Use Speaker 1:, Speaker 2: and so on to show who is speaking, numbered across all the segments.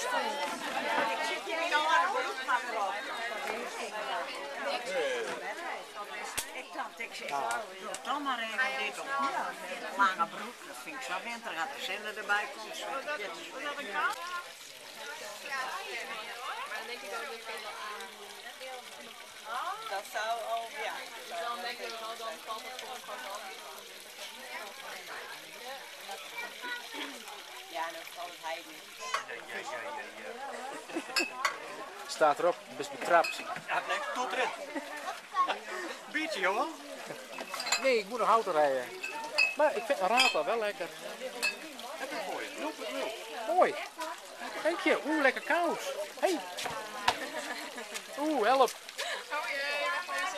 Speaker 1: zit hier niet al aan de beroepsmakker op. Ik zeg, doe dan maar even dit op. Lange broek, dat vind ik zo winter. Gaat de zender erbij komen. Dat zou al, ja. Dan denken we wel, dan valt het gewoon af. Ja, dan valt het hij niet.
Speaker 2: Staat erop, best betrapt.
Speaker 3: Ja, nee, tot erin. Biertje, jongen.
Speaker 2: Nee, ik moet nog auto rijden. Maar ik vind een rata wel lekker.
Speaker 3: Heb ik voor je. 0,0.
Speaker 2: Mooi. Dank je. Oeh, lekker koud. Hey. Oeh, help.
Speaker 4: Oh jee, wat is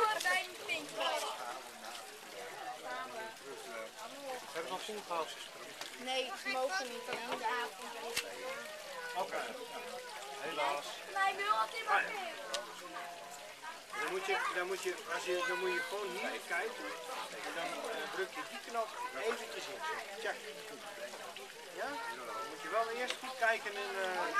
Speaker 3: Heb je nog vol gehad?
Speaker 4: Nee, ze mogen niet. Dat in de avond.
Speaker 3: Oké. Helaas.
Speaker 4: Nee, wil het niet meer.
Speaker 3: Dan moet je gewoon hier kijken. En dan druk je die knop eventjes in. Check. Ja? Dan moet je wel eerst goed kijken en...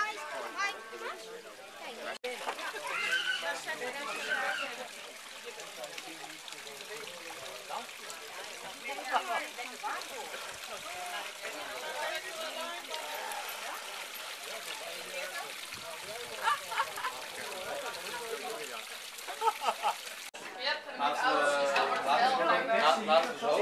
Speaker 2: Laten we zo.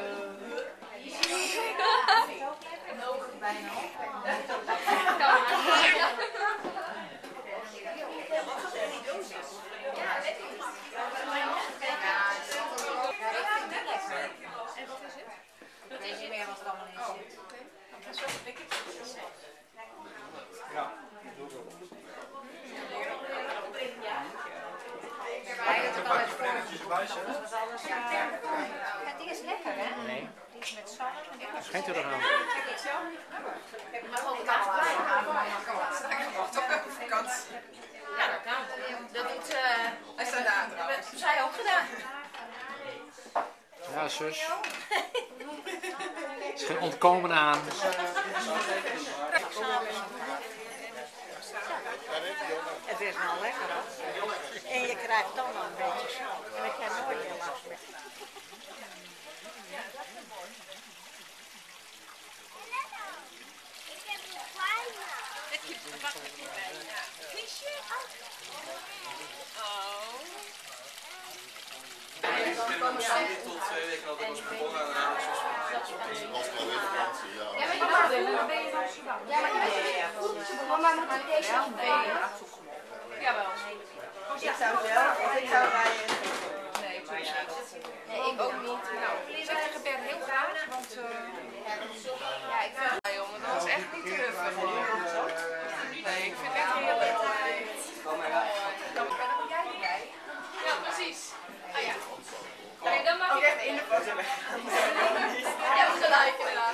Speaker 1: Het ding is lekker, hè?
Speaker 2: Nee.
Speaker 1: Die is met zout.
Speaker 2: Schijnt u er aan?
Speaker 1: Ja, dat kan. Dat doet
Speaker 4: Hij staat daar trouwens.
Speaker 1: zij ook gedaan.
Speaker 2: Ja, zus. Er is geen ontkomen aan.
Speaker 1: Het is wel lekker, hoor. En je krijgt dan wel een beetje zout. En ik heb nooit meer last meer.
Speaker 5: Tot 2 weken had ik was begonnen en dan was het alweer vakantie, ja.
Speaker 4: Ja, maar je mag ben je in Amsterdam. Ja, maar mama moet ik deze nog Jawel.
Speaker 1: Ik zou zelf, ik zou rijden.
Speaker 4: Nee, ik ook niet. Nou, zeg tegen Ben heel graag, want ja, ik vind het jongen, dat was echt niet terug.